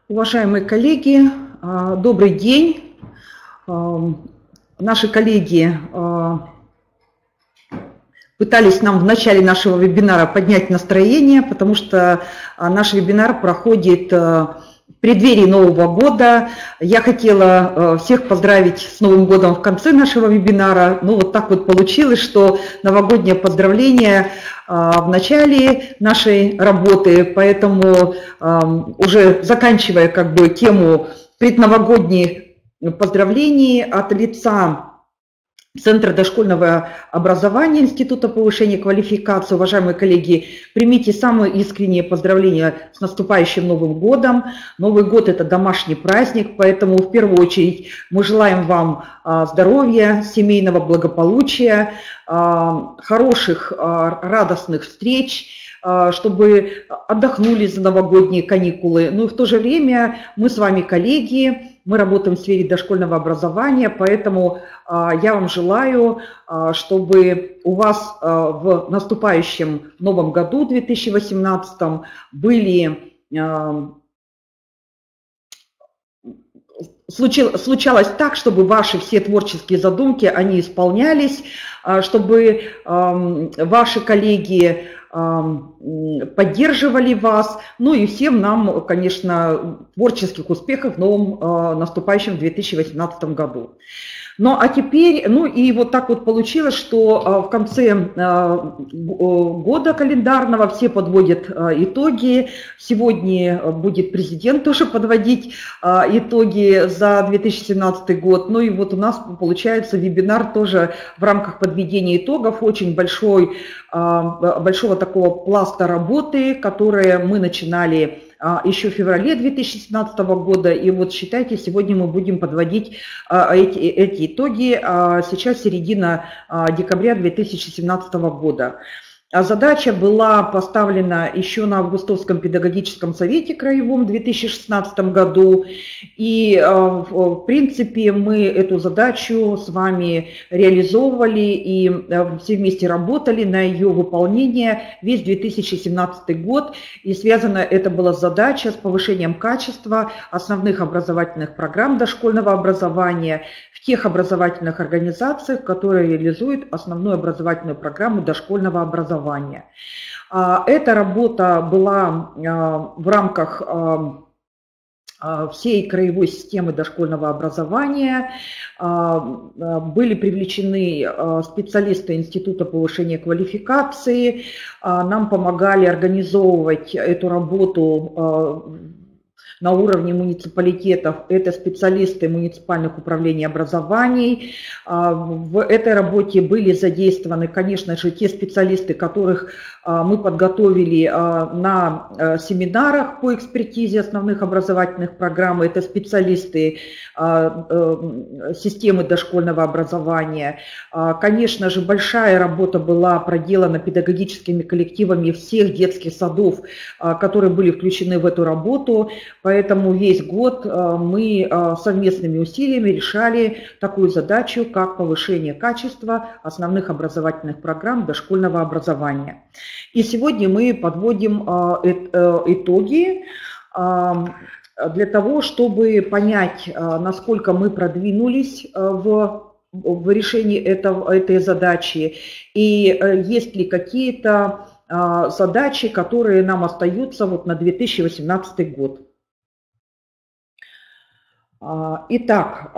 Уважаемые коллеги, добрый день. Наши коллеги пытались нам в начале нашего вебинара поднять настроение, потому что наш вебинар проходит в преддверии Нового года. Я хотела всех поздравить с Новым годом в конце нашего вебинара. Ну, вот так вот получилось, что новогоднее поздравление в начале нашей работы, поэтому уже заканчивая тему предновогодних поздравлений от лица Центра дошкольного образования Института повышения квалификации. Уважаемые коллеги, примите самые искренние поздравления с наступающим Новым годом. Новый год – это домашний праздник, поэтому в первую очередь мы желаем вам здоровья, семейного благополучия, хороших, радостных встреч, чтобы отдохнули за новогодние каникулы. Ну и в то же время мы с вами коллеги, мы работаем в сфере дошкольного образования, поэтому я вам желаю, чтобы у вас в наступающем новом году, 2018, случалось так, чтобы ваши все творческие задумки, они исполнялись, чтобы ваши коллеги поддерживали вас, ну и всем нам, конечно, творческих успехов в новом наступающем 2018 году. Ну а теперь, ну и вот так вот получилось, что в конце года календарного все подводят итоги. Сегодня будет президент тоже подводить итоги за 2017 год. Ну и вот у нас получается вебинар тоже в рамках подведения итогов, очень большого такого пласта работы, которые мы начинали еще в феврале 2017 года. И вот считайте, сегодня мы будем подводить эти итоги. Сейчас середина декабря 2017 года. Задача была поставлена еще на Августовском педагогическом совете краевом в 2016 году. И, в принципе, мы эту задачу с вами реализовывали и все вместе работали на ее выполнение весь 2017 год. И связана это была задача с повышением качества основных образовательных программ дошкольного образования в тех образовательных организациях, которые реализуют основную образовательную программу дошкольного образования. Эта работа была в рамках всей краевой системы дошкольного образования. Были привлечены специалисты Института повышения квалификации. Нам помогали организовывать эту работу на уровне муниципалитетов. Это специалисты муниципальных управлений образований. В этой работе были задействованы, конечно же, те специалисты, которых мы подготовили на семинарах по экспертизе основных образовательных программ. Это специалисты системы дошкольного образования. Конечно же, большая работа была проделана педагогическими коллективами всех детских садов, которые были включены в эту работу. Поэтому весь год мы совместными усилиями решали такую задачу, как повышение качества основных образовательных программ дошкольного образования. И сегодня мы подводим итоги для того, чтобы понять, насколько мы продвинулись в решении этой задачи и есть ли какие-то задачи, которые нам остаются вот на 2018 год. Итак,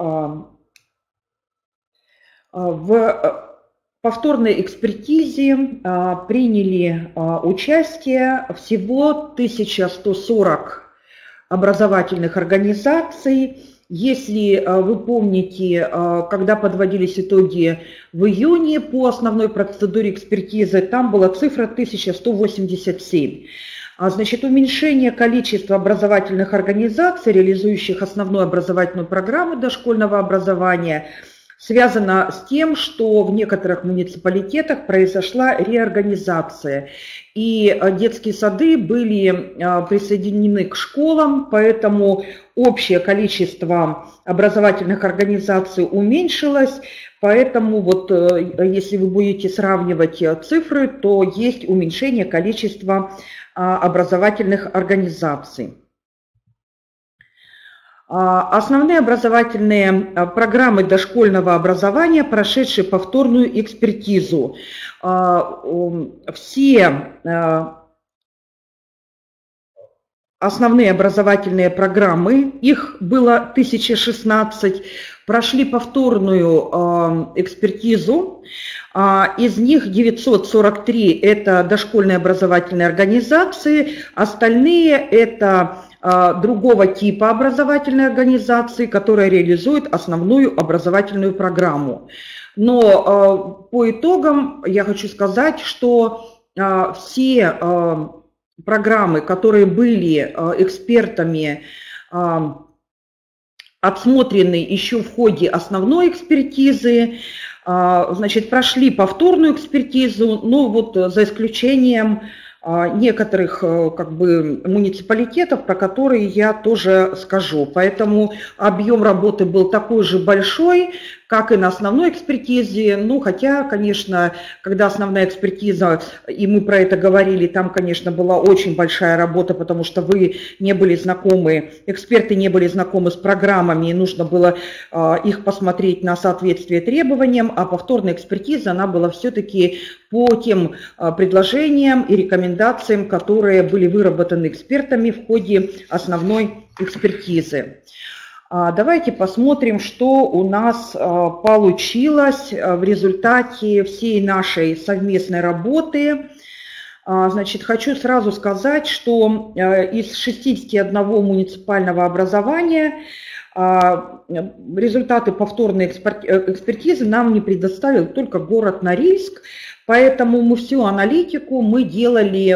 в повторной экспертизе приняли участие всего 1140 образовательных организаций. Если вы помните, когда подводились итоги в июне по основной процедуре экспертизы, там была цифра 1187. Значит, уменьшение количества образовательных организаций, реализующих основную образовательную программу дошкольного образования, связано с тем, что в некоторых муниципалитетах произошла реорганизация. И детские сады были присоединены к школам, поэтому общее количество образовательных организаций уменьшилось. Поэтому вот если вы будете сравнивать цифры, то есть уменьшение количества образовательных организаций. Основные образовательные программы дошкольного образования, прошедшие повторную экспертизу. Все основные образовательные программы, их было 1016, прошли повторную экспертизу. Из них 943 – это дошкольные образовательные организации, остальные – это другого типа образовательной организации, которая реализует основную образовательную программу. Но по итогам я хочу сказать, что все программы, которые были экспертами отсмотрены еще в ходе основной экспертизы, значит, прошли повторную экспертизу, но вот за исключением некоторых как бы муниципалитетов, про которые я тоже скажу. Поэтому объем работы был такой же большой, как и на основной экспертизе. Ну, хотя, конечно, когда основная экспертиза, и мы про это говорили, там, конечно, была очень большая работа, потому что вы не были знакомы, эксперты не были знакомы с программами, и нужно было их посмотреть на соответствие требованиям, а повторная экспертиза, она была все-таки по тем предложениям и рекомендациям, которые были выработаны экспертами в ходе основной экспертизы. Давайте посмотрим, что у нас получилось в результате всей нашей совместной работы. Значит, хочу сразу сказать, что из 61 муниципального образования результаты повторной экспертизы нам не предоставил только город Норильск. Поэтому мы всю аналитику мы делали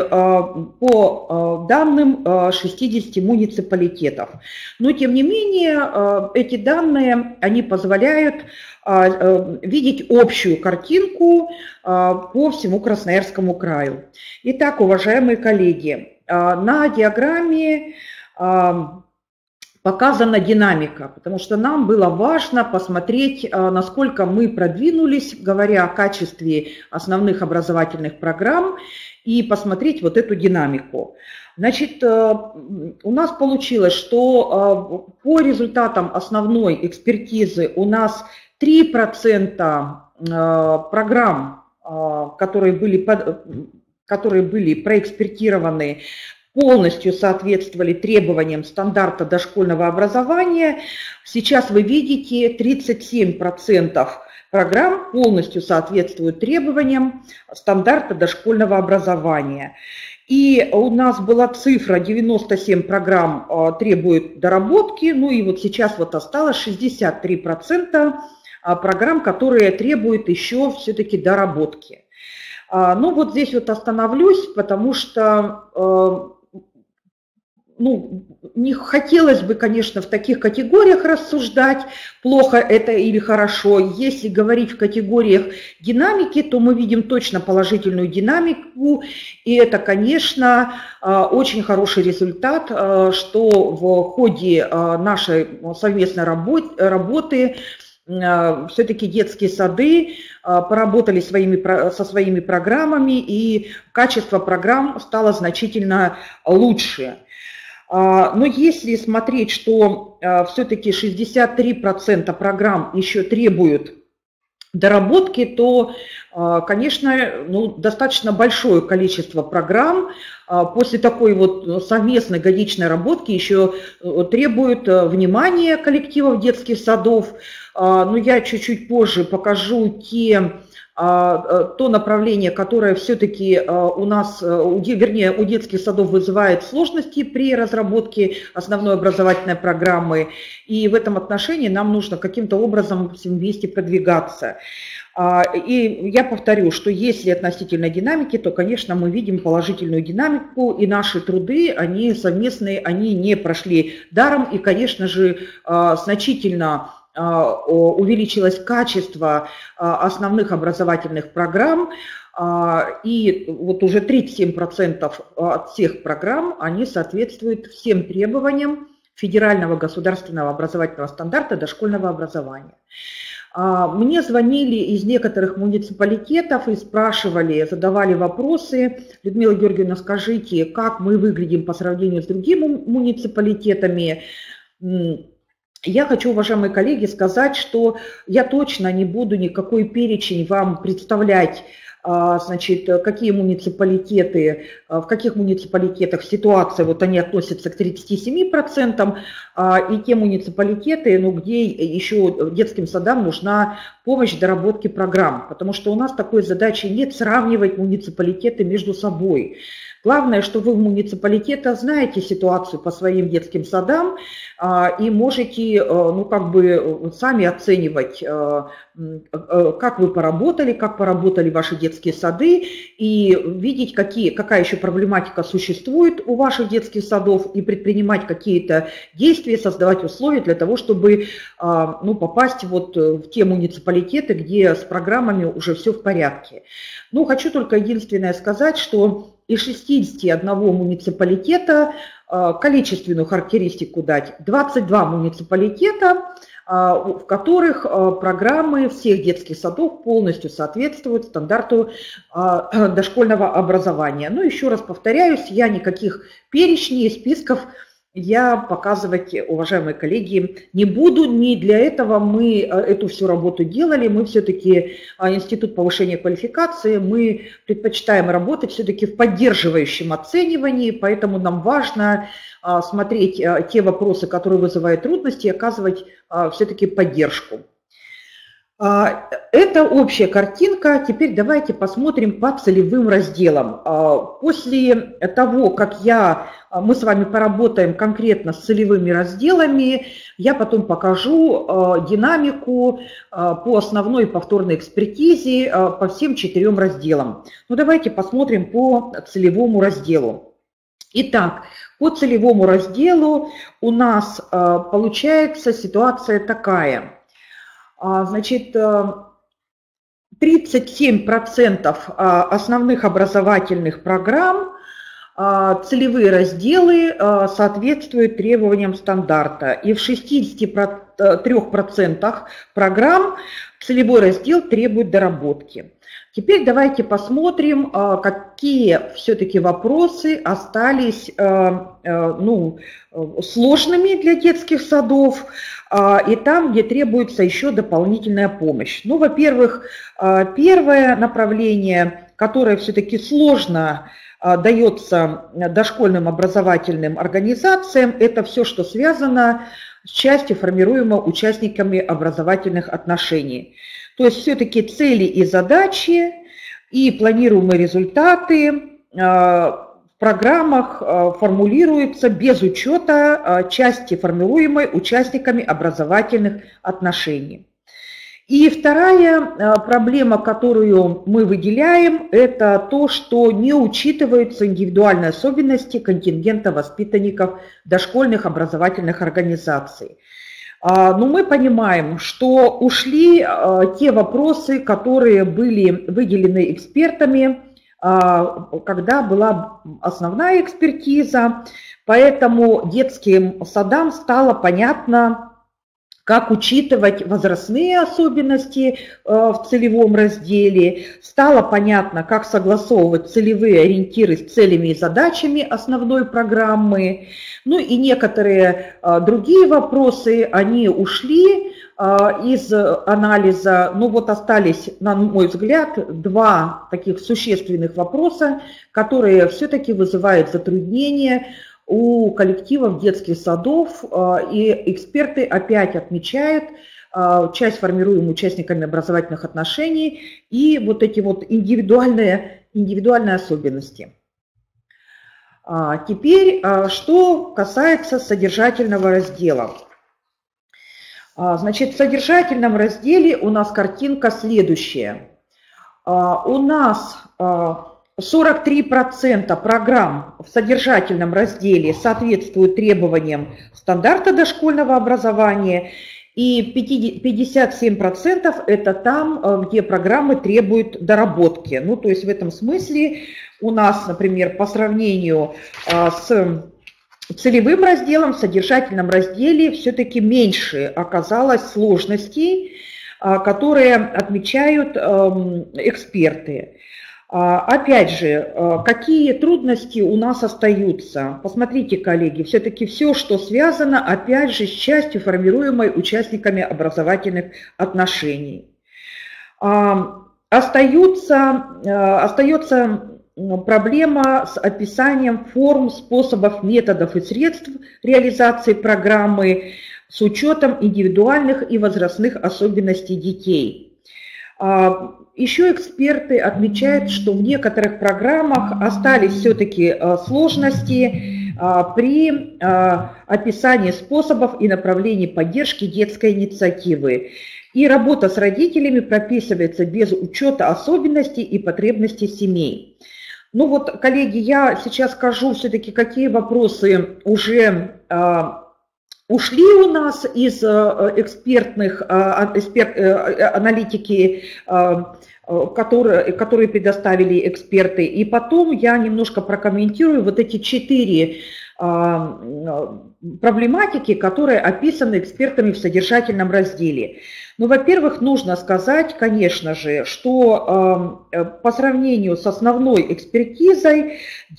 по данным 60 муниципалитетов. Но тем не менее эти данные, они позволяют видеть общую картинку по всему Красноярскому краю. Итак, уважаемые коллеги, на диаграмме показана динамика, потому что нам было важно посмотреть, насколько мы продвинулись, говоря о качестве основных образовательных программ, и посмотреть вот эту динамику. Значит, у нас получилось, что по результатам основной экспертизы у нас 3% программ, которые были проэкспертированы, полностью соответствовали требованиям стандарта дошкольного образования. Сейчас вы видите, 37% программ полностью соответствуют требованиям стандарта дошкольного образования. И у нас была цифра 97 программ требуют доработки, ну и вот сейчас вот осталось 63% программ, которые требуют еще все-таки доработки. Ну вот здесь вот остановлюсь, потому что не хотелось бы, конечно, в таких категориях рассуждать, плохо это или хорошо. Если говорить в категориях динамики, то мы видим точно положительную динамику, и это, конечно, очень хороший результат, что в ходе нашей совместной работы все-таки детские сады поработали со своими программами, и качество программ стало значительно лучше. Но если смотреть, что все-таки 63% программ еще требуют доработки, то, конечно, достаточно большое количество программ после такой вот совместной годичной работки еще требуют внимания коллективов детских садов. Но я чуть-чуть позже покажу то направление, которое все-таки у нас, вернее, у детских садов вызывает сложности при разработке основной образовательной программы. И в этом отношении нам нужно каким-то образом всем вместе продвигаться. И я повторю, что если относительно динамики, то, конечно, мы видим положительную динамику, и наши труды, они совместные, они не прошли даром, и, конечно же, значительно увеличилось качество основных образовательных программ, и вот уже 37% от всех программ, они соответствуют всем требованиям федерального государственного образовательного стандарта дошкольного образования. Мне звонили из некоторых муниципалитетов и спрашивали, задавали вопросы: Людмила Георгиевна, скажите, как мы выглядим по сравнению с другими муниципалитетами? Я хочу, уважаемые коллеги, сказать, что я точно не буду никакой перечень вам представлять, значит, какие муниципалитеты, в каких муниципалитетах ситуация, вот они относятся к 37%, и те муниципалитеты, ну, где еще детским садам нужна помощь в доработке программ, потому что у нас такой задачи нет сравнивать муниципалитеты между собой. Главное, что вы в муниципалитете знаете ситуацию по своим детским садам и можете, ну, как бы сами оценивать, как вы поработали, как поработали ваши детские сады, и видеть, какая еще проблематика существует у ваших детских садов, и предпринимать какие-то действия, создавать условия для того, чтобы, ну, попасть вот в те муниципалитеты, где с программами уже все в порядке. Ну, хочу только единственное сказать, что из 61 муниципалитета, количественную характеристику дать, 22 муниципалитета, в которых программы всех детских садов полностью соответствуют стандарту дошкольного образования. Ну, еще раз повторяюсь, я никаких перечней, списков я показывать, уважаемые коллеги, не буду. Не для этого мы эту всю работу делали. Мы все-таки Институт повышения квалификации, мы предпочитаем работать все-таки в поддерживающем оценивании, поэтому нам важно смотреть те вопросы, которые вызывают трудности, и оказывать все-таки поддержку. Это общая картинка. Теперь давайте посмотрим по целевым разделам. После того, как мы с вами поработаем конкретно с целевыми разделами, я потом покажу динамику по основной повторной экспертизе по всем 4 разделам. Ну, давайте посмотрим по целевому разделу. Итак, по целевому разделу у нас получается ситуация такая. Значит, 37% основных образовательных программ, целевые разделы соответствуют требованиям стандарта. И в 63% программ целевой раздел требует доработки. Теперь давайте посмотрим, какие все-таки вопросы остались сложными для детских садов, и там, где требуется еще дополнительная помощь. Ну, во-первых, первое направление, которое все-таки сложно дается дошкольным образовательным организациям, это все, что связано с частью, формируемой участниками образовательных отношений. То есть все-таки цели и задачи, и планируемые результаты в программах формулируются без учета части, формируемой участниками образовательных отношений. И вторая проблема, которую мы выделяем, это то, что не учитываются индивидуальные особенности контингента воспитанников дошкольных образовательных организаций. Но мы понимаем, что ушли те вопросы, которые были выделены экспертами, когда была основная экспертиза, поэтому детским садам стало понятно, как учитывать возрастные особенности в целевом разделе, стало понятно, как согласовывать целевые ориентиры с целями и задачами основной программы. Ну и некоторые другие вопросы, они ушли из анализа. Ну вот остались, на мой взгляд, 2 таких существенных вопроса, которые все-таки вызывают затруднения у коллективов детских садов, и эксперты опять отмечают часть, формируемую участниками образовательных отношений, и вот эти вот индивидуальные особенности. Теперь, что касается содержательного раздела. Значит, в содержательном разделе у нас картинка следующая. У нас 43% программ в содержательном разделе соответствуют требованиям стандарта дошкольного образования, и 57% это там, где программы требуют доработки. Ну, то есть в этом смысле у нас, например, по сравнению с целевым разделом, в содержательном разделе все-таки меньше оказалось сложностей, которые отмечают эксперты. Опять же, какие трудности у нас остаются? Посмотрите, коллеги, все-таки все, что связано, опять же, с частью, формируемой участниками образовательных отношений. Остается проблема с описанием форм, способов, методов и средств реализации программы с учетом индивидуальных и возрастных особенностей детей. Еще эксперты отмечают, что в некоторых программах остались все-таки сложности при описании способов и направлений поддержки детской инициативы. И работа с родителями прописывается без учета особенностей и потребностей семей. Ну вот, коллеги, я сейчас скажу все-таки, какие вопросы уже ушли у нас из аналитики, которые предоставили эксперты. И потом я немножко прокомментирую вот эти 4 проблематики, которые описаны экспертами в содержательном разделе. Ну, во-первых, нужно сказать, конечно же, что по сравнению с основной экспертизой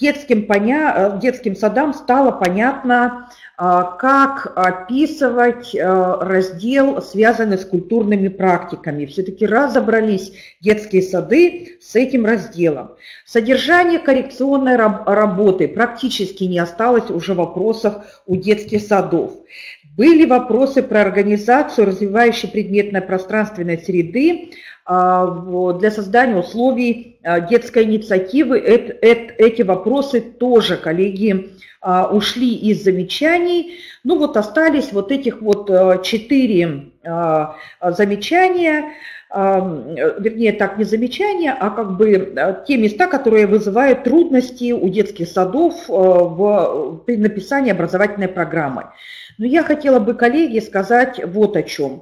детским садам стало понятно, как описывать раздел, связанный с культурными практиками. Все-таки разобрались детские сады с этим разделом. Содержание коррекционной работы практически не осталось уже вопросов у детских садов. Были вопросы про организацию развивающей предметно-пространственной среды для создания условий детской инициативы. Эти вопросы тоже, коллеги, ушли из замечаний. Ну вот остались вот этих вот 4 замечания, вернее так, не замечания, а как бы те места, которые вызывают трудности у детских садов при написании образовательной программы. Но я хотела бы, коллеги, сказать вот о чем.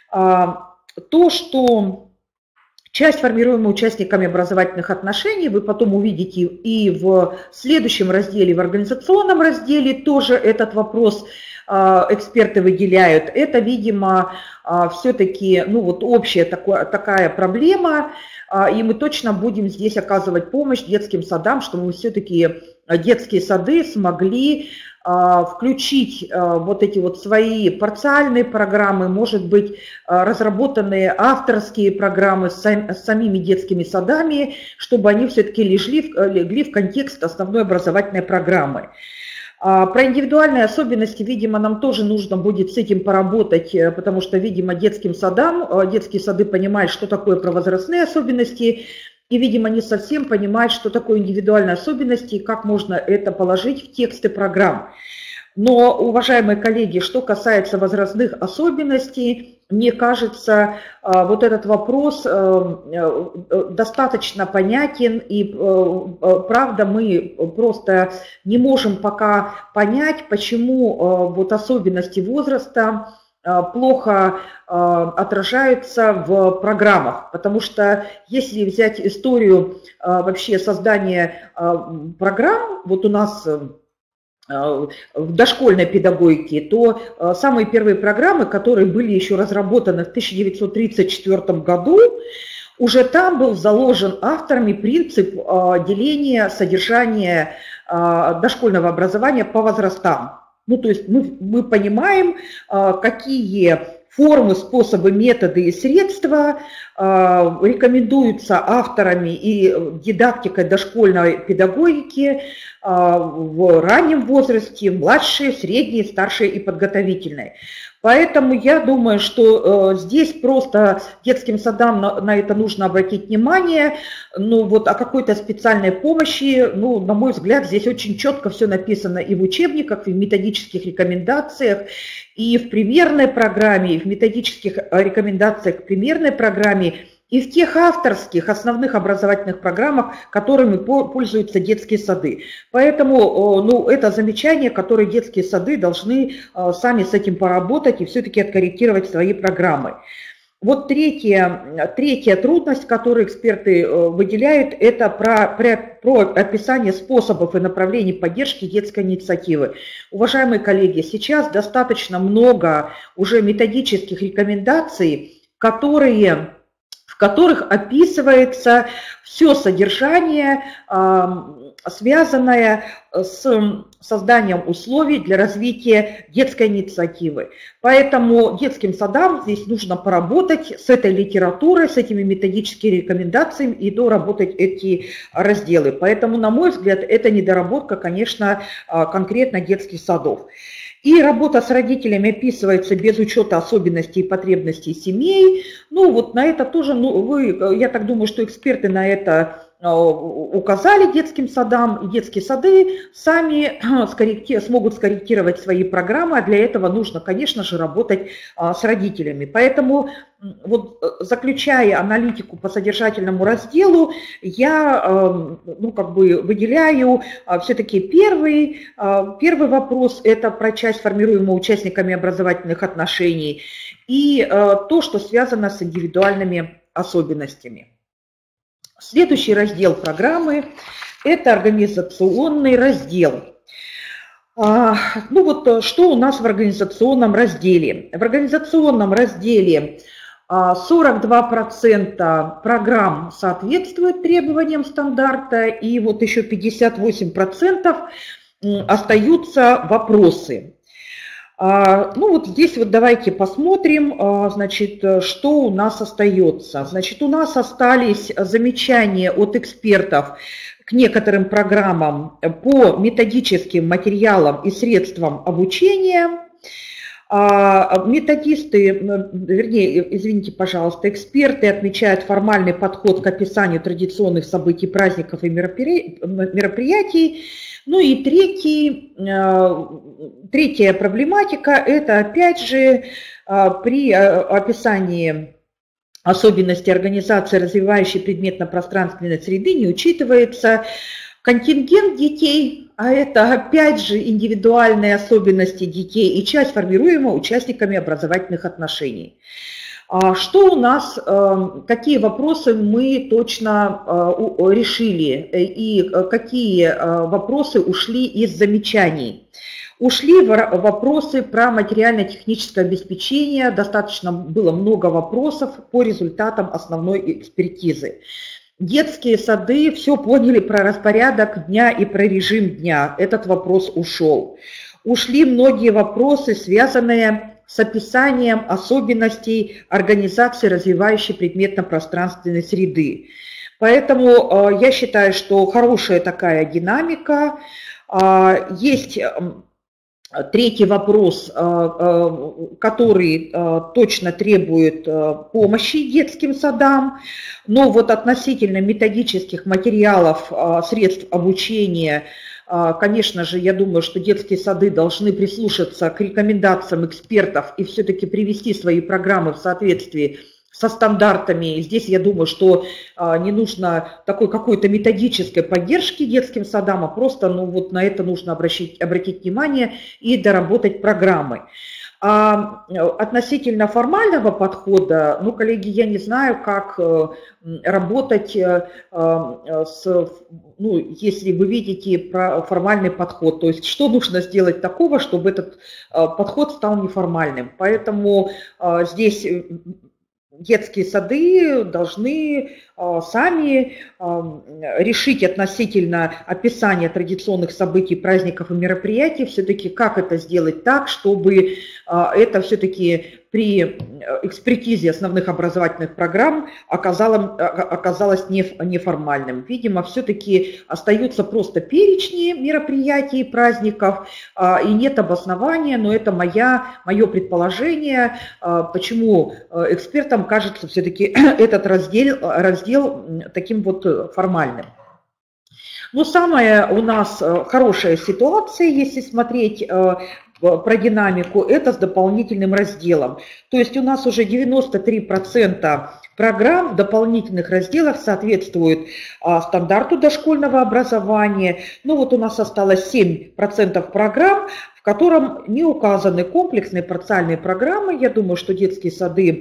То, что часть, формируемая участниками образовательных отношений, вы потом увидите и в следующем разделе, в организационном разделе тоже этот вопрос эксперты выделяют. Это, видимо, все-таки вот общая такая проблема, и мы точно будем здесь оказывать помощь детским садам, чтобы все-таки детские сады смогли включить вот эти вот свои парциальные программы, может быть, разработанные авторские программы с самими детскими садами, чтобы они все-таки легли в контекст основной образовательной программы. Про индивидуальные особенности, видимо, нам тоже нужно будет с этим поработать, потому что, видимо, детские сады понимают, что такое правовозрастные особенности, и, видимо, не совсем понимают, что такое индивидуальные особенности и как можно это положить в тексты программ. Но, уважаемые коллеги, что касается возрастных особенностей, мне кажется, вот этот вопрос достаточно понятен, и правда мы просто не можем пока понять, почему вот особенности возраста плохо отражаются в программах, потому что если взять историю вообще создания программ, вот у нас в дошкольной педагогике, то самые первые программы, которые были еще разработаны в 1934 году, уже там был заложен авторами принцип деления содержания дошкольного образования по возрастам. Ну, то есть мы понимаем, какие формы, способы, методы и средства рекомендуются авторами и дидактикой дошкольной педагогики в раннем возрасте, младшей, средней, старшей и подготовительной. Поэтому я думаю, что здесь просто детским садам на это нужно обратить внимание. Ну вот о какой-то специальной помощи, ну, на мой взгляд, здесь очень четко все написано и в учебниках, и в методических рекомендациях, и в примерной программе, и в методических рекомендациях к примерной программе, и в тех авторских основных образовательных программах, которыми пользуются детские сады. Поэтому это замечание, которое детские сады должны сами с этим поработать и все-таки откорректировать свои программы. Вот третья трудность, которую эксперты выделяют, это про описание способов и направлений поддержки детской инициативы. Уважаемые коллеги, сейчас достаточно много уже методических рекомендаций, которые в которых описывается все содержание, связанное с созданием условий для развития детской инициативы. Поэтому детским садам здесь нужно поработать с этой литературой, с этими методическими рекомендациями и доработать эти разделы. Поэтому, на мой взгляд, это недоработка, конечно, конкретно детских садов. И работа с родителями описывается без учета особенностей и потребностей семей. Ну вот на это тоже, я так думаю, что эксперты на это указали детским садам, и детские сады сами смогут скорректировать свои программы, а для этого нужно, конечно же, работать с родителями. Поэтому, вот, заключая аналитику по содержательному разделу, я выделяю все-таки первый вопрос, это про часть, формируемую участниками образовательных отношений, и то, что связано с индивидуальными особенностями. Следующий раздел программы – это организационный раздел. Что у нас в организационном разделе? В организационном разделе 42% программ соответствуют требованиям стандарта, и вот еще 58% остаются вопросы. Здесь вот давайте посмотрим, что у нас остается. У нас остались замечания от экспертов к некоторым программам по методическим материалам и средствам обучения. Эксперты отмечают формальный подход к описанию традиционных событий, праздников и мероприятий. Ну и третья проблематика – это, опять же, при описании особенностей организации, развивающей предметно-пространственной среды, не учитывается контингент детей, а это, опять же, индивидуальные особенности детей и часть, формируемая участниками образовательных отношений. Что у нас, какие вопросы мы точно решили и какие вопросы ушли из замечаний? Ушли вопросы про материально-техническое обеспечение, достаточно было много вопросов по результатам основной экспертизы. Детские сады все поняли про распорядок дня и про режим дня, этот вопрос ушел. Ушли многие вопросы, связанные с описанием особенностей организации, развивающей предметно-пространственной среды. Поэтому я считаю, что хорошая такая динамика. Есть третий вопрос, который точно требует помощи детским садам, но вот относительно методических материалов, средств обучения, конечно же, я думаю, что детские сады должны прислушаться к рекомендациям экспертов и все-таки привести свои программы в соответствии со стандартами. Здесь я думаю, что не нужно такой какой-то методической поддержки детским садам, а просто на это нужно обратить внимание и доработать программы. Относительно формального подхода, коллеги, я не знаю, как работать если вы видите формальный подход, то есть что нужно сделать такого, чтобы этот подход стал неформальным. Поэтому здесь детские сады должны сами решить относительно описания традиционных событий, праздников и мероприятий, все-таки как это сделать так, чтобы это все-таки при экспертизе основных образовательных программ оказалось неформальным. Видимо, все-таки остаются просто перечни мероприятий и праздников, и нет обоснования, но это мое предположение, почему экспертам кажется все-таки этот раздел таким вот формальным. Но самая у нас хорошая ситуация, если смотреть про динамику, это с дополнительным разделом. То есть у нас уже 93% программ в дополнительных разделах соответствуют стандарту дошкольного образования. Ну вот у нас осталось 7% программ, в котором не указаны комплексные парциальные программы. Я думаю, что детские сады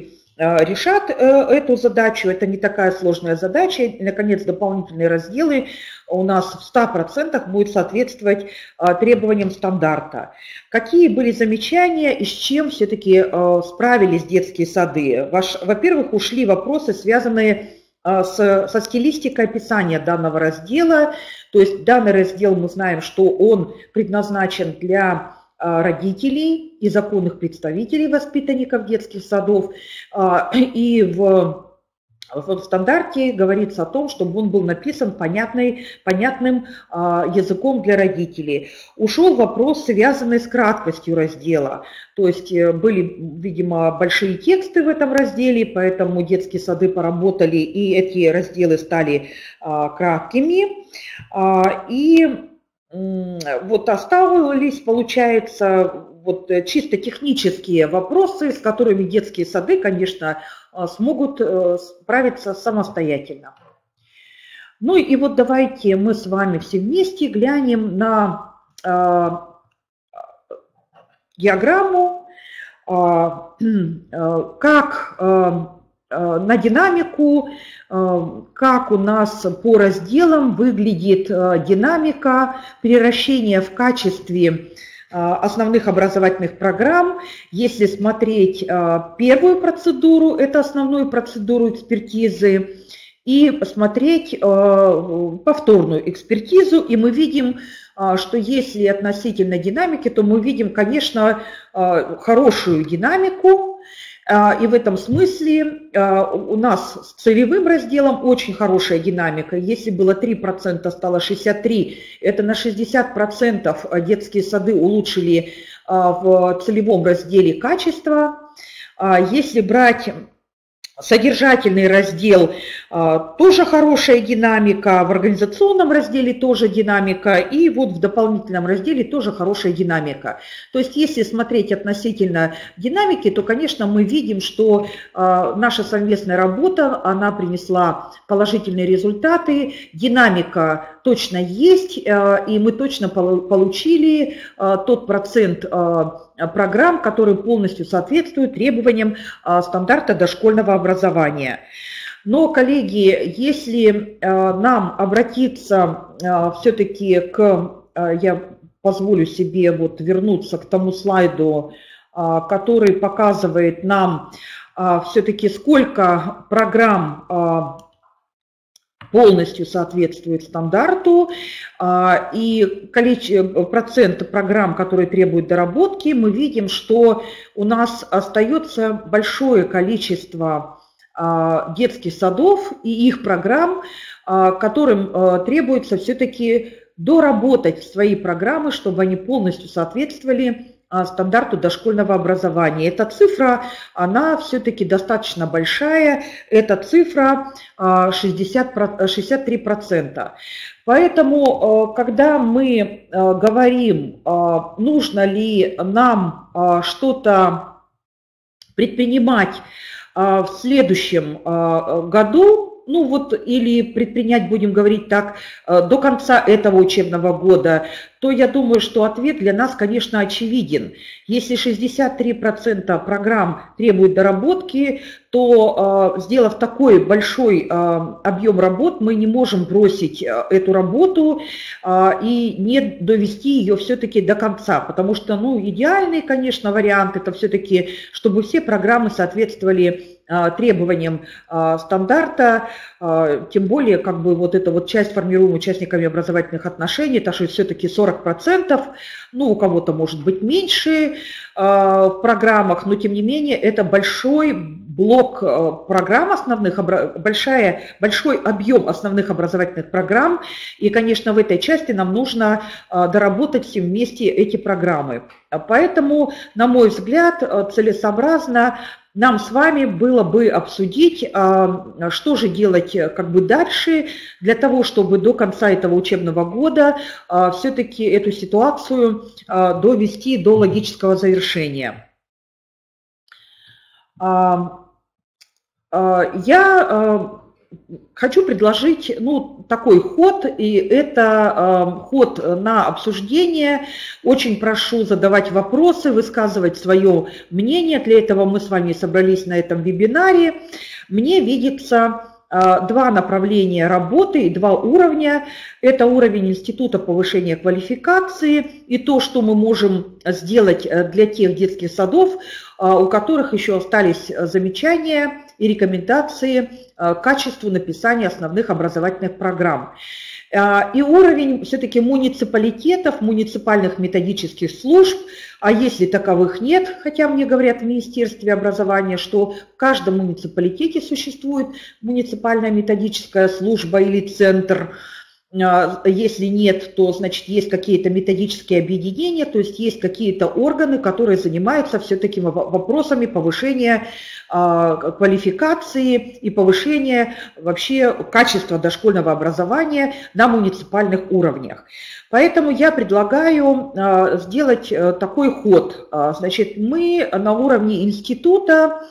решат эту задачу. Это не такая сложная задача. И, наконец, дополнительные разделы у нас в 100% будут соответствовать требованиям стандарта. Какие были замечания и с чем все-таки справились детские сады? Во-первых, ушли вопросы, связанные со стилистикой описания данного раздела. То есть данный раздел, мы знаем, что он предназначен для родителей и законных представителей воспитанников детских садов. И в стандарте говорится о том, чтобы он был написан понятным языком для родителей. Ушел вопрос, связанный с краткостью раздела. То есть были, видимо, большие тексты в этом разделе, поэтому детские сады поработали, и эти разделы стали краткими. И вот остались, получается, вот чисто технические вопросы, с которыми детские сады, конечно, смогут справиться самостоятельно. Ну и вот давайте мы с вами все вместе глянем на диаграмму, как на динамику, как у нас по разделам выглядит динамика превращения в качестве основных образовательных программ. Если смотреть первую процедуру, это основную процедуру экспертизы, и смотреть повторную экспертизу, и мы видим, что если относительно динамики, то мы видим, конечно, хорошую динамику. И в этом смысле у нас с целевым разделом очень хорошая динамика. Если было 3%, стало 63%, это на 60% детские сады улучшили в целевом разделе качество. Если брать содержательный раздел, тоже хорошая динамика, в организационном разделе тоже динамика, и вот в дополнительном разделе тоже хорошая динамика. То есть если смотреть относительно динамики, то, конечно, мы видим, что наша совместная работа, она принесла положительные результаты, динамика точно есть, и мы точно получили тот процент программ, которые полностью соответствуют требованиям стандарта дошкольного образования. Но, коллеги, если нам обратиться все-таки я позволю себе вот вернуться к тому слайду, который показывает нам все-таки сколько программ полностью соответствует стандарту, и процент программ, которые требуют доработки, мы видим, что у нас остается большое количество детских садов и их программ, которым требуется все-таки доработать свои программы, чтобы они полностью соответствовали стандарту дошкольного образования. Эта цифра, она все-таки достаточно большая, эта цифра 63%. Поэтому, когда мы говорим, нужно ли нам что-то предпринимать в следующем году, ну вот, или предпринять, будем говорить так, до конца этого учебного года, то я думаю, что ответ для нас, конечно, очевиден. Если 63% программ требуют доработки, то, сделав такой большой объем работ, мы не можем бросить эту работу и не довести ее все-таки до конца, потому что, ну, идеальный, конечно, вариант это все-таки, чтобы все программы соответствовали требованиям стандарта, тем более, как бы вот эта вот часть, формируемая участниками образовательных отношений, так что все-таки 40%, ну, у кого-то может быть меньше в программах, но тем не менее это большой блок программ основных, большой объем основных образовательных программ, и, конечно, в этой части нам нужно доработать все вместе эти программы. Поэтому, на мой взгляд, целесообразно нам с вами было бы обсудить, что же делать как бы дальше, для того, чтобы до конца этого учебного года все-таки эту ситуацию довести до логического завершения. Я хочу предложить такой ход, и это ход на обсуждение. Очень прошу задавать вопросы, высказывать свое мнение. Для этого мы с вами собрались на этом вебинаре. Мне видится два направления работы и два уровня. Это уровень Института повышения квалификации и то, что мы можем сделать для тех детских садов, у которых еще остались замечания и рекомендации к качеству написания основных образовательных программ. И уровень все-таки муниципалитетов, муниципальных методических служб, а если таковых нет, хотя мне говорят в Министерстве образования, что в каждом муниципалитете существует муниципальная методическая служба или центр. Если нет, то, значит, есть какие-то методические объединения, то есть есть какие-то органы, которые занимаются все-таки вопросами повышения квалификации и повышения вообще качества дошкольного образования на муниципальных уровнях. Поэтому я предлагаю сделать такой ход. Значит, мы на уровне института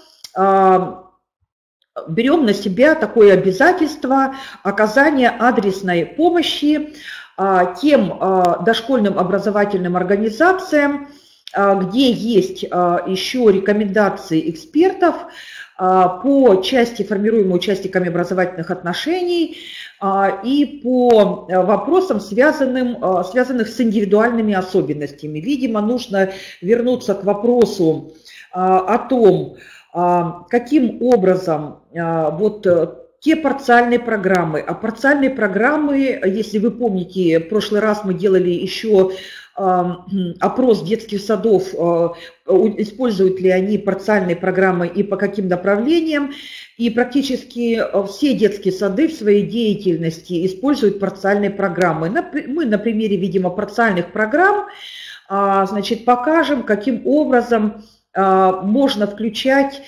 берем на себя такое обязательство оказания адресной помощи тем дошкольным образовательным организациям, где есть еще рекомендации экспертов по части, формируемой участниками образовательных отношений, и по вопросам, связанных с индивидуальными особенностями. Видимо, нужно вернуться к вопросу о том, каким образом вот те парциальные программы, если вы помните, в прошлый раз мы делали еще опрос детских садов, используют ли они парциальные программы и по каким направлениям, и практически все детские сады в своей деятельности используют парциальные программы. Мы на примере, видимо, парциальных программ, значит, покажем, каким образом можно включать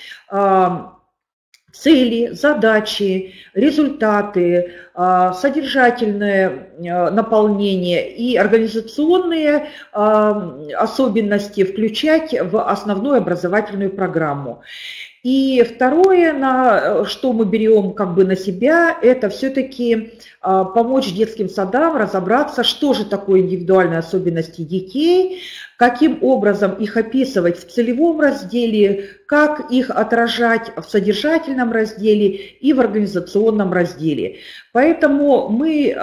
цели, задачи, результаты, содержательное наполнение и организационные особенности включать в основную образовательную программу. И второе, что мы берем как бы на себя, это все-таки помочь детским садам разобраться, что же такое индивидуальные особенности детей, каким образом их описывать в целевом разделе, как их отражать в содержательном разделе и в организационном разделе. Поэтому мы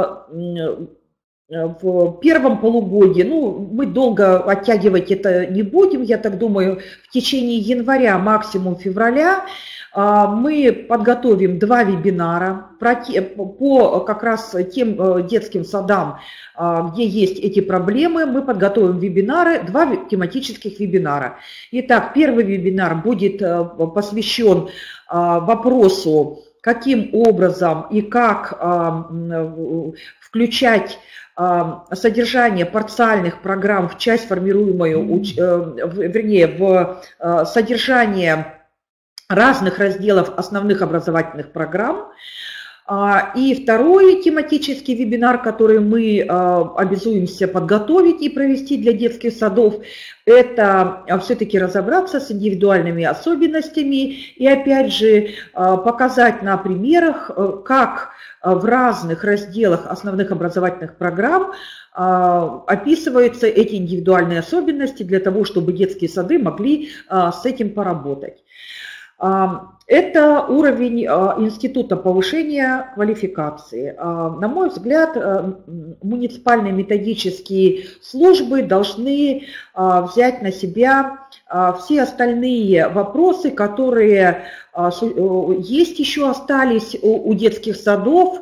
в первом полугодии, мы долго оттягивать это не будем, я так думаю, в течение января, максимум февраля, мы подготовим два вебинара по как раз тем детским садам, где есть эти проблемы. Мы подготовим вебинары, два тематических вебинара. Итак, первый вебинар будет посвящен вопросу, каким образом и как включать содержание парциальных программ в часть формируемую, вернее, в содержание разных разделов основных образовательных программ. И второй тематический вебинар, который мы обязуемся подготовить и провести для детских садов, это все-таки разобраться с индивидуальными особенностями и опять же показать на примерах, как в разных разделах основных образовательных программ описываются эти индивидуальные особенности для того, чтобы детские сады могли с этим поработать. Это уровень Института повышения квалификации. На мой взгляд, муниципальные методические службы должны взять на себя все остальные вопросы, которые есть остались у детских садов,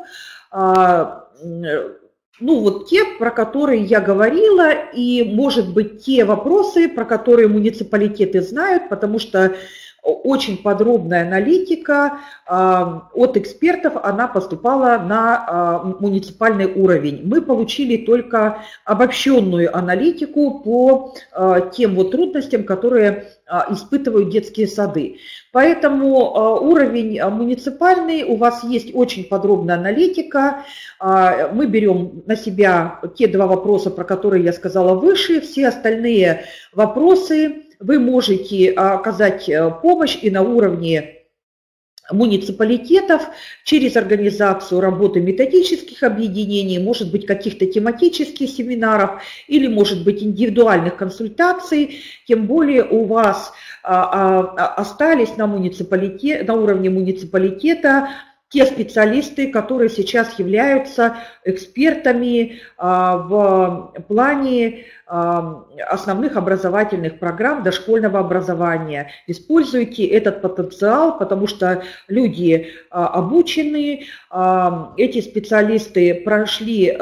вот те, про которые я говорила, и, может быть, те вопросы, про которые муниципалитеты знают, потому что очень подробная аналитика от экспертов, она поступала на муниципальный уровень. Мы получили только обобщенную аналитику по тем трудностям, которые испытывают детские сады. Поэтому уровень муниципальный, у вас есть очень подробная аналитика. Мы берем на себя те два вопроса, про которые я сказала выше. Все остальные вопросы вы можете оказать помощь и на уровне муниципалитетов через организацию работы методических объединений, может быть, каких-то тематических семинаров или, может быть, индивидуальных консультаций, тем более у вас остались на уровне муниципалитета те специалисты, которые сейчас являются экспертами в плане основных образовательных программ дошкольного образования. Используйте этот потенциал, потому что люди обучены, эти специалисты прошли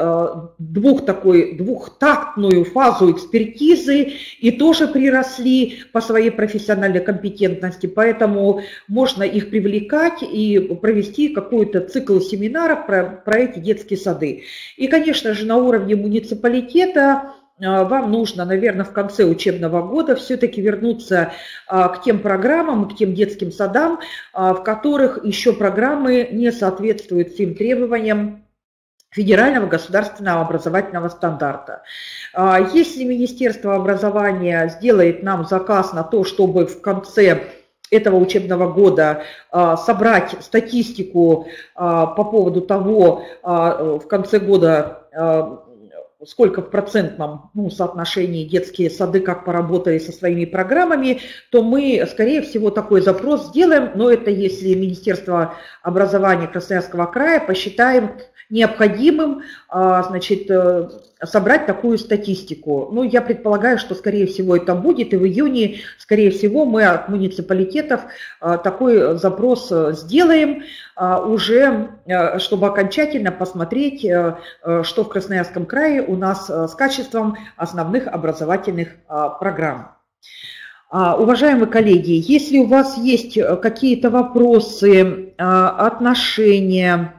двухтактную фазу экспертизы и тоже приросли по своей профессиональной компетентности, поэтому можно их привлекать и провести какой-то цикл семинаров про эти детские сады. И, конечно же, на уровне муниципалитета вам нужно, наверное, в конце учебного года все-таки вернуться к тем программам, к тем детским садам, в которых еще программы не соответствуют всем требованиям федерального государственного образовательного стандарта. Если Министерство образования сделает нам заказ на то, чтобы в конце этого учебного года собрать статистику по поводу того, в конце года, сколько в процентном соотношении детские сады как поработали со своими программами, то мы, скорее всего, такой запрос сделаем, но это если Министерство образования Красноярского края посчитаем необходимым, значит, собрать такую статистику. Ну, я предполагаю, что, скорее всего, это будет, и в июне, скорее всего, мы от муниципалитетов такой запрос сделаем, уже, чтобы окончательно посмотреть, что в Красноярском крае у нас с качеством основных образовательных программ. Уважаемые коллеги, если у вас есть какие-то вопросы, отношения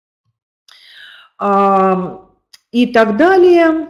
и так далее,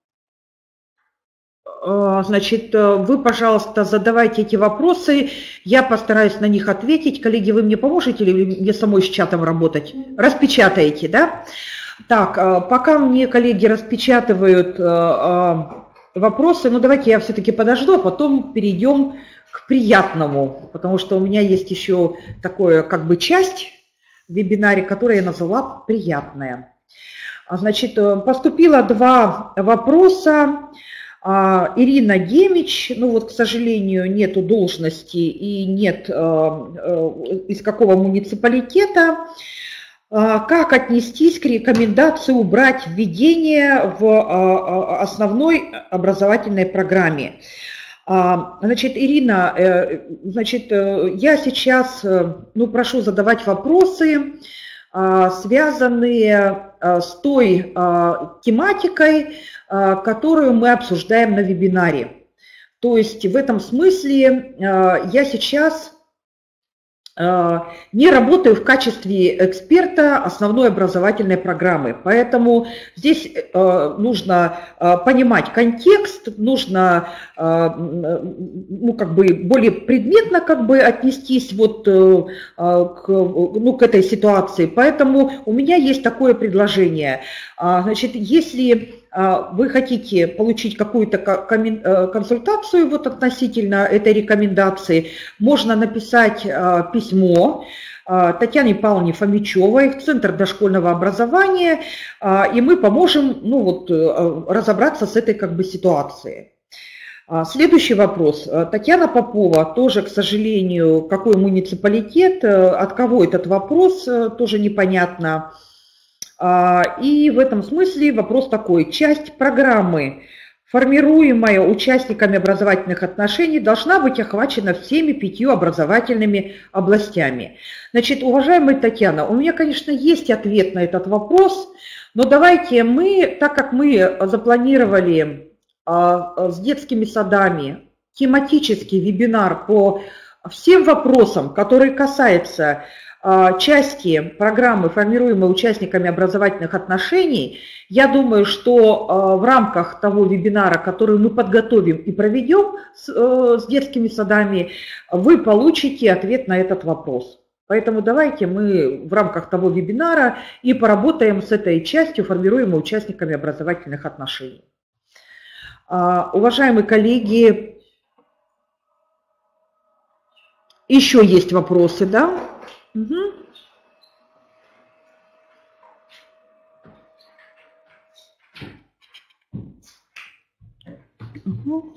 значит, вы, пожалуйста, задавайте эти вопросы, я постараюсь на них ответить. Коллеги, вы мне поможете или мне самой с чатом работать? Распечатаете, да? Так, пока мне коллеги распечатывают вопросы, ну давайте я все-таки подожду, а потом перейдем к приятному, потому что у меня есть еще такое, как бы, часть в вебинаре, которую я назвала «Приятная». Значит, поступило 2 вопроса. Ирина Гемич, ну вот, к сожалению, нету должности и нет из какого муниципалитета. Как отнестись к рекомендации убрать введение в основной образовательной программе? Значит, Ирина, значит, я сейчас, ну, прошу задавать вопросы, связанные с той тематикой, которую мы обсуждаем на вебинаре. То есть в этом смысле я сейчас не работаю в качестве эксперта основной образовательной программы, поэтому здесь нужно понимать контекст, нужно, ну, как бы более предметно, как бы, отнестись вот к этой ситуации. Поэтому у меня есть такое предложение. Значит, если вы хотите получить какую-то консультацию вот относительно этой рекомендации, можно написать письмо Татьяне Павловне Фомичевой в Центр дошкольного образования, и мы поможем, ну, вот, разобраться с этой, как бы, ситуацией. Следующий вопрос. Татьяна Попова, тоже, к сожалению, какой муниципалитет, от кого этот вопрос, тоже непонятно. И в этом смысле вопрос такой. Часть программы, формируемая участниками образовательных отношений, должна быть охвачена всеми 5 образовательными областями. Значит, уважаемая Татьяна, у меня, конечно, есть ответ на этот вопрос, но давайте мы, так как мы запланировали с детскими садами тематический вебинар по всем вопросам, которые касаются части программы, формируемой участниками образовательных отношений, я думаю, что в рамках того вебинара, который мы подготовим и проведем с детскими садами, вы получите ответ на этот вопрос. Поэтому давайте мы в рамках того вебинара и поработаем с этой частью, формируемой участниками образовательных отношений. Уважаемые коллеги, еще есть вопросы, да? Угу. Угу.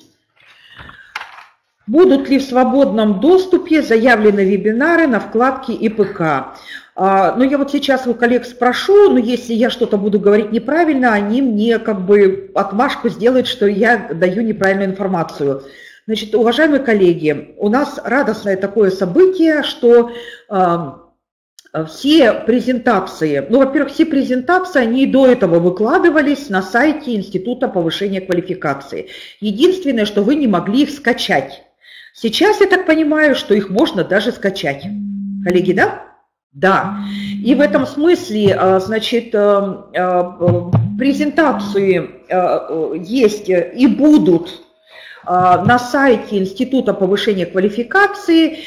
Будут ли в свободном доступе заявлены вебинары на вкладке ИПК? Ну, я вот сейчас у коллег спрошу, но если я что-то буду говорить неправильно, они мне как бы отмашку сделают, что я даю неправильную информацию. Значит, уважаемые коллеги, у нас радостное такое событие, что все презентации, ну, во-первых, все презентации, они и до этого выкладывались на сайте Института повышения квалификации. Единственное, что вы не могли их скачать. Сейчас я так понимаю, что их можно даже скачать. Коллеги, да? Да. И в этом смысле, значит, презентации есть и будут на сайте Института повышения квалификации,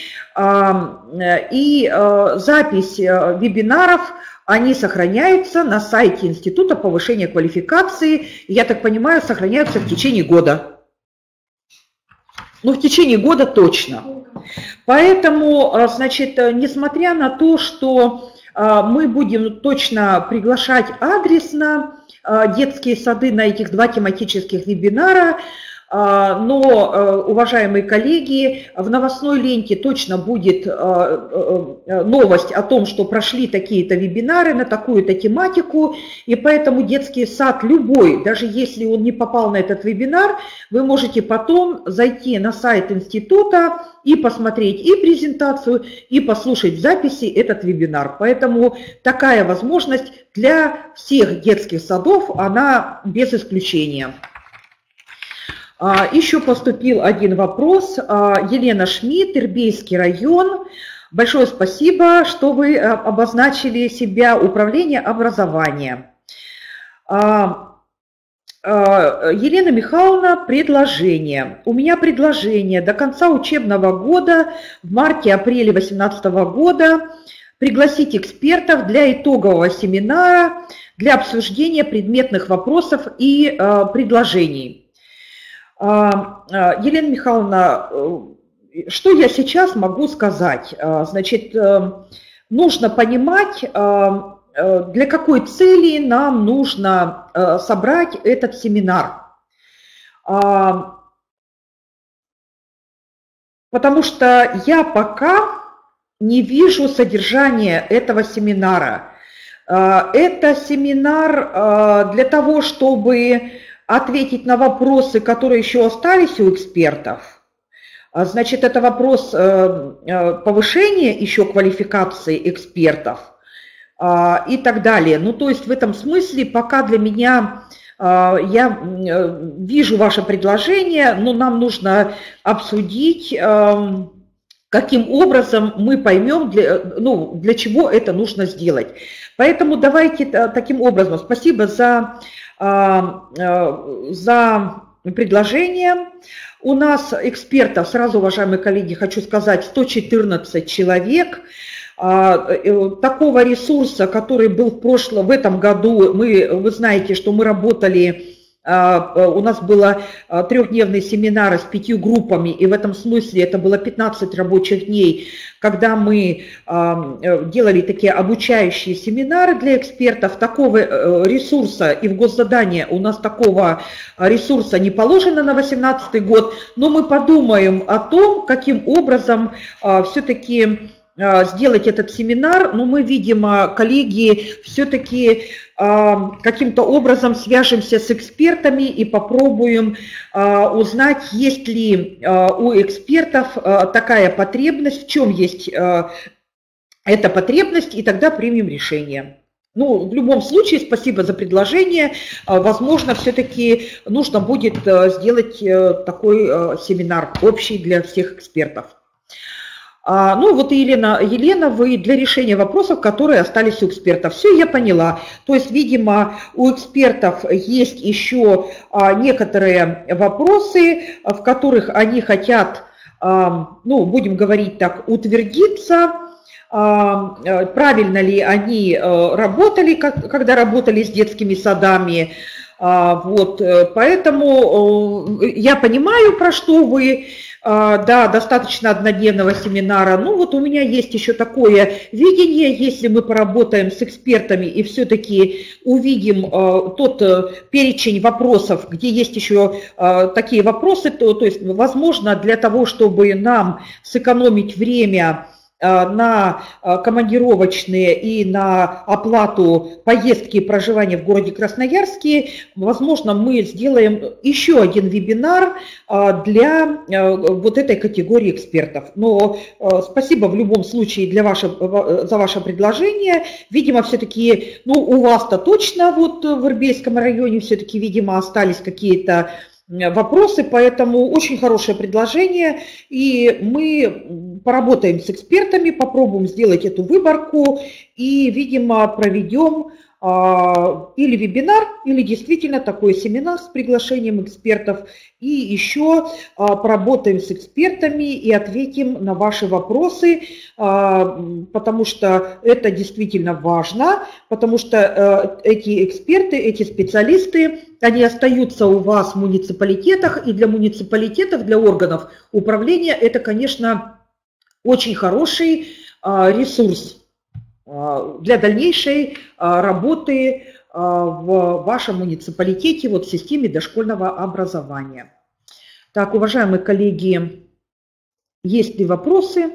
и запись вебинаров, они сохраняются на сайте Института повышения квалификации, я так понимаю, сохраняются в течение года. Ну, в течение года точно. Поэтому, значит, несмотря на то, что мы будем точно приглашать адресно детские сады на этих 2 тематических вебинара, но, уважаемые коллеги, в новостной ленте точно будет новость о том, что прошли такие-то вебинары на такую-то тематику, и поэтому детский сад любой, даже если он не попал на этот вебинар, вы можете потом зайти на сайт института и посмотреть и презентацию, и послушать в записи этот вебинар. Поэтому такая возможность для всех детских садов, она без исключения. Еще поступил один вопрос. Елена Шмидт, Ирбейский район. Большое спасибо, что вы обозначили себя управление образования. Елена Михайловна, предложение. У меня предложение до конца учебного года, в марте-апреле 2018 года, пригласить экспертов для итогового семинара для обсуждения предметных вопросов и предложений. Елена Михайловна, что я сейчас могу сказать? Значит, нужно понимать, для какой цели нам нужно собрать этот семинар. Потому что я пока не вижу содержания этого семинара. Это семинар для того, чтобы ответить на вопросы, которые еще остались у экспертов. Значит, это вопрос повышения еще квалификации экспертов и так далее. Ну, то есть в этом смысле пока для меня, я вижу ваше предложение, но нам нужно обсудить, каким образом мы поймем, для чего это нужно сделать. Поэтому давайте таким образом. Спасибо за предложение. У нас экспертов, сразу, уважаемые коллеги, хочу сказать, 114 человек. Такого ресурса, который был в этом году, вы знаете, что мы работали, у нас было 3-дневные семинары с 5 группами, и в этом смысле это было 15 рабочих дней, когда мы делали такие обучающие семинары для экспертов. Такого ресурса и в госзадание у нас такого ресурса не положено на 2018 год, но мы подумаем о том, каким образом все-таки сделать этот семинар. Но мы, видимо, коллеги, все-таки каким-то образом свяжемся с экспертами и попробуем узнать, есть ли у экспертов такая потребность, в чем есть эта потребность, и тогда примем решение. Ну, в любом случае, спасибо за предложение. Возможно, все-таки нужно будет сделать такой семинар общий для всех экспертов. Ну вот, Елена, вы для решения вопросов, которые остались у экспертов. Все, я поняла. То есть, видимо, у экспертов есть еще некоторые вопросы, в которых они хотят, ну, будем говорить так, утвердиться, правильно ли они работали, когда работали с детскими садами, Вот, поэтому я понимаю, про что вы. Да, достаточно однодневного семинара. Ну вот у меня есть еще такое видение, если мы поработаем с экспертами и все-таки увидим тот перечень вопросов, где есть еще такие вопросы, то есть возможно для того, чтобы нам сэкономить время на командировочные и на оплату поездки и проживания в городе Красноярске, возможно, мы сделаем еще один вебинар для вот этой категории экспертов. Но спасибо в любом случае за ваше предложение. Видимо, все-таки, ну, у вас-то точно вот в Ирбельском районе все-таки, видимо, остались какие-то вопросы, поэтому очень хорошее предложение, и мы поработаем с экспертами, попробуем сделать эту выборку и, видимо, проведем или вебинар, или действительно такой семинар с приглашением экспертов, и еще поработаем с экспертами и ответим на ваши вопросы, потому что это действительно важно, потому что эти эксперты, эти специалисты, они остаются у вас в муниципалитетах, и для муниципалитетов, для органов управления это, конечно, очень хороший ресурс для дальнейшей работы в вашем муниципалитете, вот в системе дошкольного образования. Так, уважаемые коллеги, есть ли вопросы?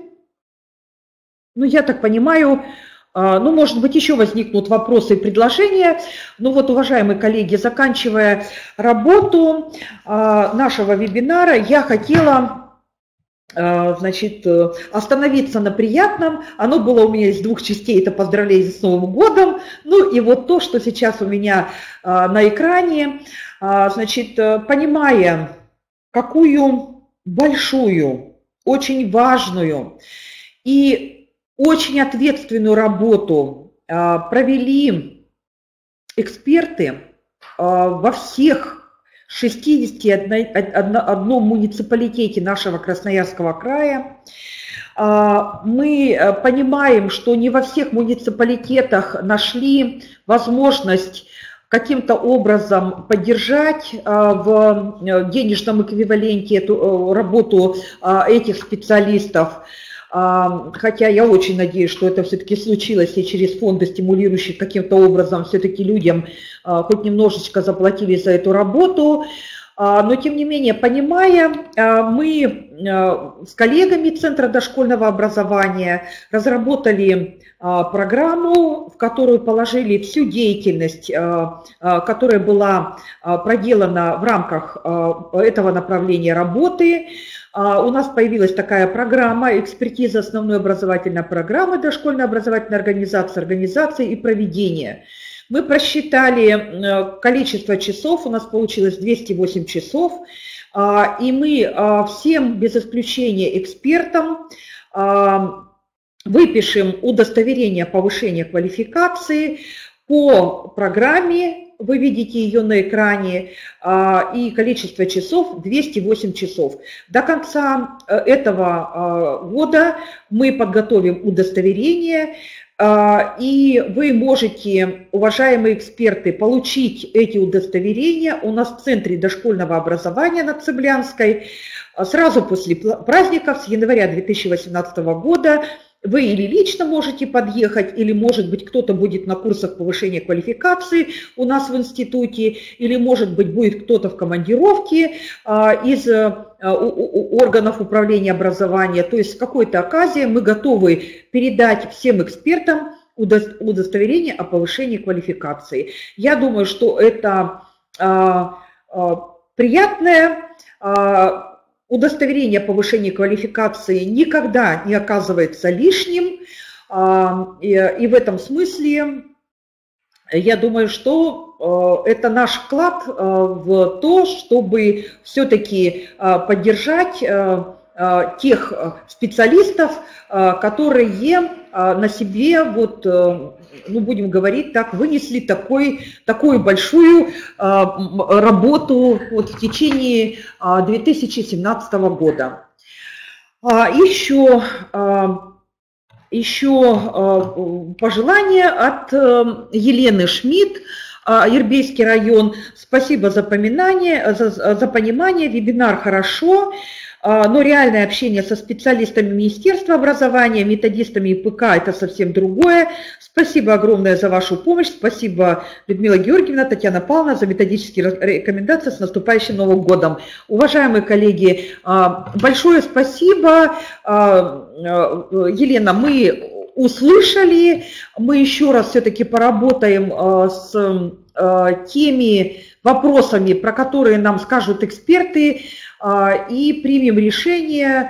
Ну, я так понимаю, ну, может быть, еще возникнут вопросы и предложения. Ну вот, уважаемые коллеги, заканчивая работу нашего вебинара, я хотела, значит, остановиться на приятном. Оно было у меня из двух частей, это поздравление с Новым годом. Ну и вот то, что сейчас у меня на экране, значит, понимая, какую большую, очень важную и очень ответственную работу провели эксперты во всех 61 муниципалитете нашего Красноярского края. Мы понимаем, что не во всех муниципалитетах нашли возможность каким-то образом поддержать в денежном эквиваленте эту работу этих специалистов. Хотя я очень надеюсь, что это все-таки случилось и через фонды, стимулирующие каким-то образом все-таки людям хоть немножечко заплатили за эту работу. Но тем не менее, понимая, мы с коллегами Центра дошкольного образования разработали программу, в которую положили всю деятельность, которая была проделана в рамках этого направления работы. У нас появилась такая программа «Экспертиза основной образовательной программы дошкольной образовательной организации и проведения». Мы просчитали количество часов, у нас получилось 208 часов, и мы всем без исключения экспертам выпишем удостоверение повышения квалификации по программе. Вы видите ее на экране, и количество часов 208 часов. До конца этого года мы подготовим удостоверение, и вы можете, уважаемые эксперты, получить эти удостоверения у нас в Центре дошкольного образования на Цыблянской сразу после праздников с января 2018 года. Вы или лично можете подъехать, или, может быть, кто-то будет на курсах повышения квалификации у нас в институте, или, может быть, будет кто-то в командировке из органов управления образования. То есть с какой-то оказией мы готовы передать всем экспертам удостоверение о повышении квалификации. Я думаю, что это приятное удостоверение повышения квалификации никогда не оказывается лишним, и в этом смысле я думаю, что это наш вклад в то, чтобы все-таки поддержать тех специалистов, которые на себе, вот, ну, будем говорить так, вынесли такую большую работу вот в течение 2017 года. Еще пожелание от Елены Шмидт. Ербейский район. Спасибо за понимание, вебинар хорошо. Но реальное общение со специалистами Министерства образования, методистами ИПК – это совсем другое. Спасибо огромное за вашу помощь. Спасибо, Людмила Георгиевна, Татьяна Павловна, за методические рекомендации. С наступающим Новым годом. Уважаемые коллеги, большое спасибо. Елена, мы услышали. Мы еще раз все-таки поработаем с теми вопросами, про которые нам скажут эксперты, и примем решение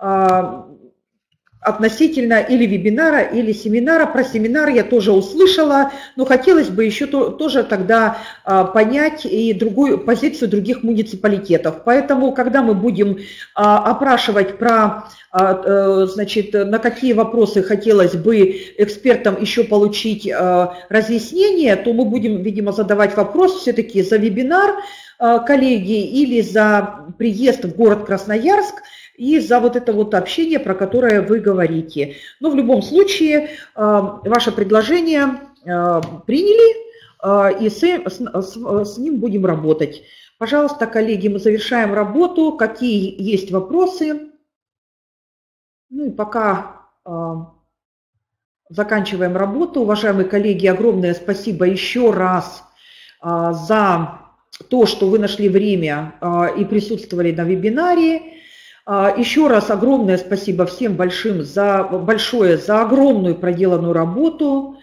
относительно или вебинара, или семинара. Про семинар я тоже услышала, но хотелось бы еще тоже тогда понять и другую позицию других муниципалитетов. Поэтому, когда мы будем опрашивать про, значит, на какие вопросы хотелось бы экспертам еще получить разъяснение, то мы будем, видимо, задавать вопрос все-таки за вебинар, коллеги, или за приезд в город Красноярск, и за вот это вот общение, про которое вы говорите. Но в любом случае ваше предложение приняли, и с ним будем работать. Пожалуйста, коллеги, мы завершаем работу. Какие есть вопросы? Ну и пока заканчиваем работу. Уважаемые коллеги, огромное спасибо еще раз за то, что вы нашли время и присутствовали на вебинаре. Еще раз огромное спасибо всем большое за огромную проделанную работу.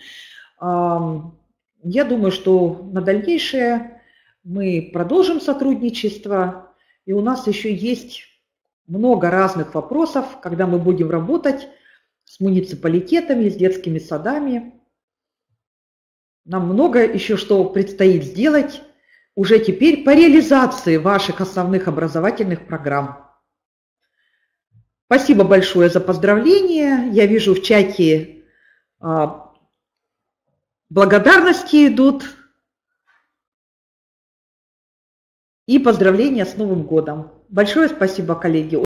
Я думаю, что на дальнейшее мы продолжим сотрудничество, и у нас еще есть много разных вопросов, когда мы будем работать с муниципалитетами, с детскими садами. Нам много еще что предстоит сделать уже теперь по реализации ваших основных образовательных программ. Спасибо большое за поздравления. Я вижу в чате благодарности идут. И поздравления с Новым годом. Большое спасибо, коллеги.